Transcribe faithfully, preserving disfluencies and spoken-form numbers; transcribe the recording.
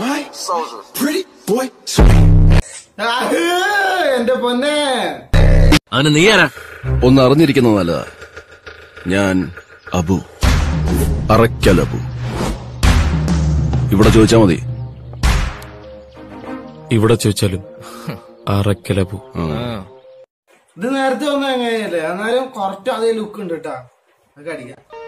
എന്റെ പൊന്നെ അവന് നീ ആരാ? ഒന്ന് അറിഞ്ഞിരിക്കുന്നത് നല്ലതാ. ഞാൻ അബു, അറക്കൽ അബു. ഇവിടെ ചോദിച്ചാ മതി. ഇവിടെ ചോദിച്ചാലും അറക്കൽ അബു. ഇത് നേരത്തെ ഒന്നും എങ്ങനെയല്ലേ, എന്നാലും കുറച്ച് അതേ ലുക്ക് ഉണ്ട് കേട്ടാ. അതൊക്കെ അടിക്കാം.